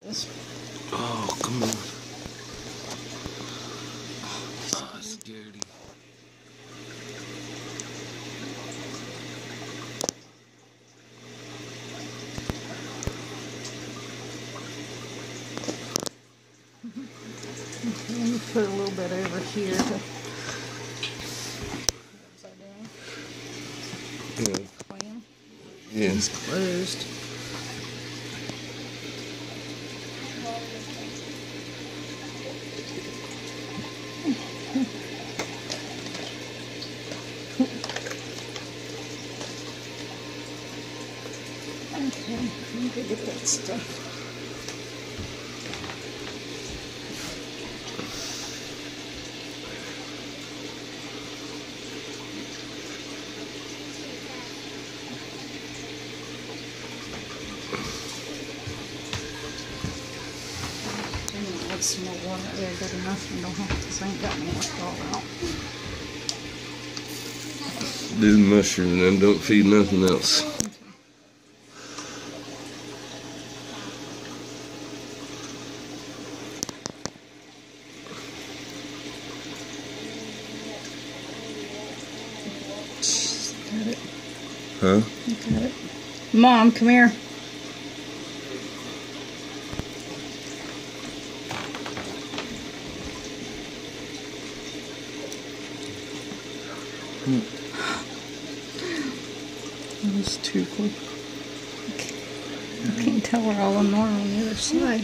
is. Oh, come on. Oh, I scared him. Okay, let me put a little bit over here. Yeah. Clam. Yeah. It's closed. Okay, let me go get that stuff. Add some more water there, good enough. You don't have to, because I ain't got any more all out. Do the mushroom, then don't feed nothing else. Got it. Huh? You got it. Mom, come here. That was too cool. I can't tell we're all in normal on the other side.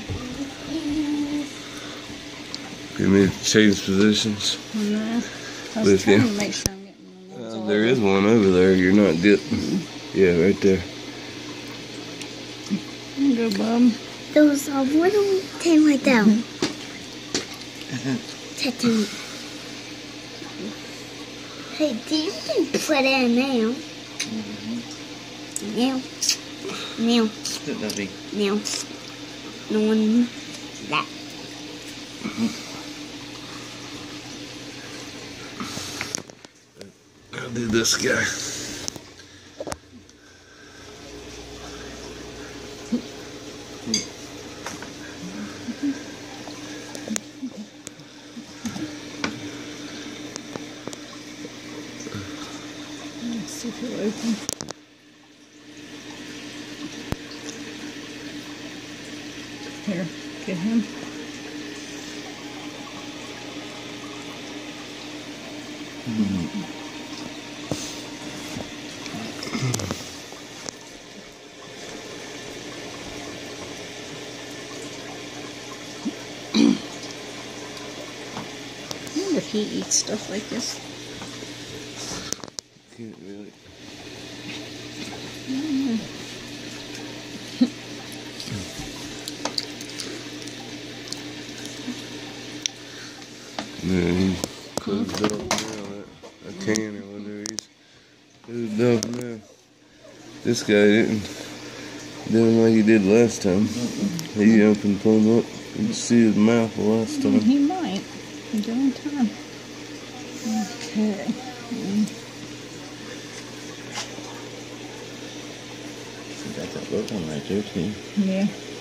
You need to change positions. No. I was With trying you. to make sure I'm getting the ones all There over. is one over there. You're not getting. Yeah, right there. There you go, Bob. Those are little thing like that. Tattoo. Hey, you can put it in now. Now. Now. Now. No one. That. I'll do this guy. Let's see if it'll open. Here, get him. I wonder if he eats stuff like this. Can't really. Man, he's closed up now. That can or whatever he's closed up now. This guy didn't do him like he did last time. He opened plumb up. You can see his mouth the last time. He might. During time. Okay. Got that look on right there too. Yeah.